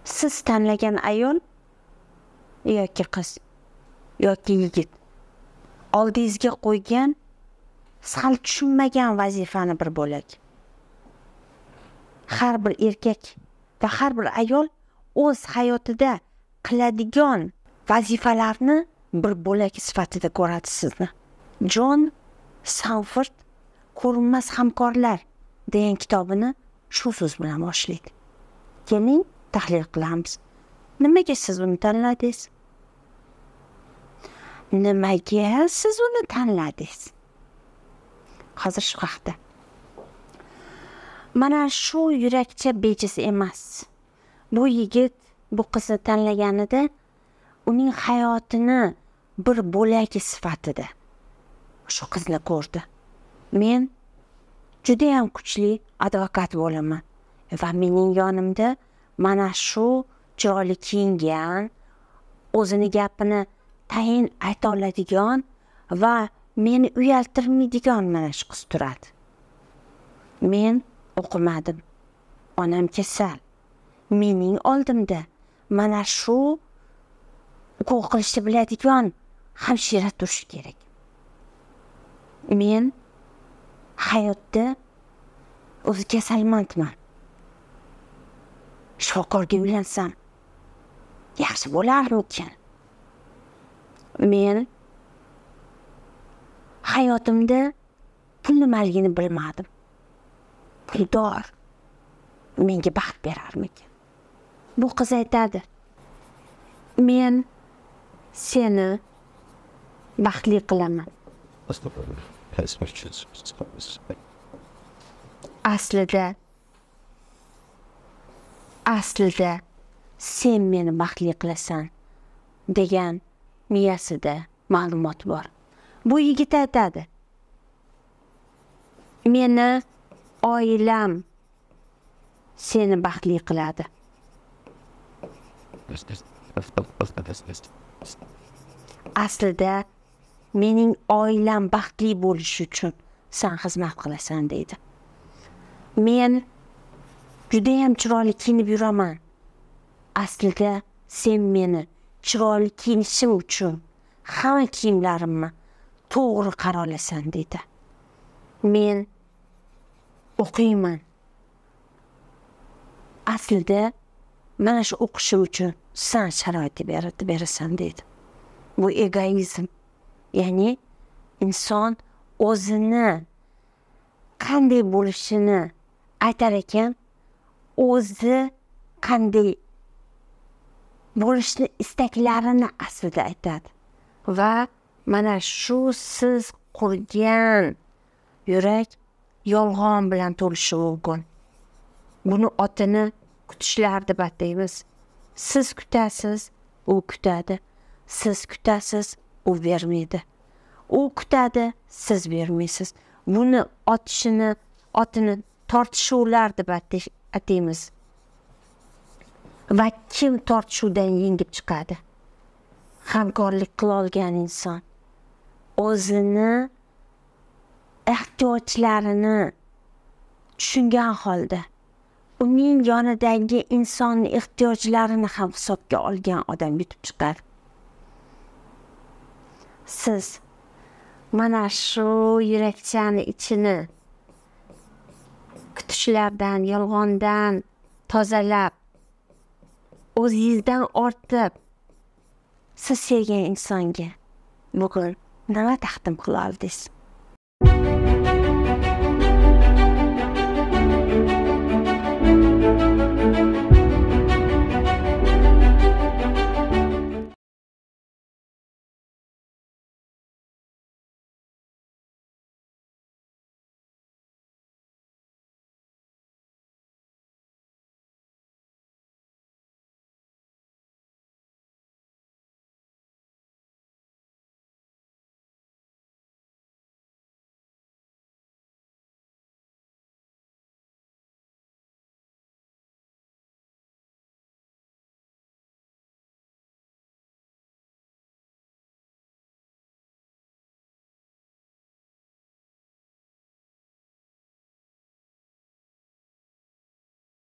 Siz tanlagan ayol yoki qiz yoki yigit oldingizga qo'ygan siz hali tushunmagan vazifani bir bo'lak. Har bir erkak va har bir ayol o'z hayotida qiladigan vazifalarni bir bo'lak sifatida ko'radi sizni. Jon Sanford Ko'rinmas hamkorlar degan kitobini shu so'z bilan boshlaydi. Keling, tahlil qilamiz. Nimaga siz uni tanladingiz? Nimaga siz uni tanladingiz? Hozir shu haqda. Mana shu yurakcha bejiz emas. Bu yigit bu qizni tanlaganida uning hayotini bir bo'lagi sifatida shu qizni ko'rdi. Men juda ham kuchli advokat bo'laman va mening yonimda mana shu chiroyli kiyingan, o'zini gapini tayin ayta oladigan va meni uyaltirmaydigan mana shu qiz turadi. Men o'qimadim. Onam kasal. Mening oldimda mana shu ukol qilishni biladigan hamshira turishi kerak. Men hayotda o'zi kasalmandman. Shifokorga uylansam yaxshi bo'larmikin? Men hayotimda pul nimaligini bilmadim. Puldor menga baxt berarmikin? Bu qiz aytadi: men seni baxtli qilaman. Aslida sen meni baxtli qilasan degan miyasida ma'lumot bor. Bu yigit aytadi: meni oilam seni baxtli qiladi. Aslida mening oilam baxtli bo'lishi uchun sen xizmat qilasan deydi. Men juda ham chiroyli kiyinib yuraman. Aslida sen meni chiroyli kiyinishim uchun hamma kiyimlarimni to'g'ri qarolasan deydi. Men o'qiyman. Aslida mana shu o'qishim uchun sen sharoit berasan deydi. Bu egoizm. Ya'ni inson o'zini qanday bo'lishini aytar ekan, o'zi qanday bo'lishni istaklarini aslida aytadi. Va mana shu siz qurgan yurak yolg'on bilan to'lishi mumkin. Buni otini kutishlar deb ataymiz. Siz kutasiz, u kutadi. Siz kutasiz, u bermaydi. U kutadi, siz bermaysiz. Buni otini tortishuvlar deb ataymiz. Va kim tortishuvdan yengib chiqadi? Hamkorlik qila olgan inson o'zini ehtiyojlarini tushungan holda uning yonidagi insonning ehtiyojlarini ham hisobga olgan odam yutib chiqadi. Siz mana shu yurakchani ichini kutishlardan, yolg'ondan tozalab, o'zingizdan ortib siz sevgan insonga bugun nima taqdim qila oldingiz?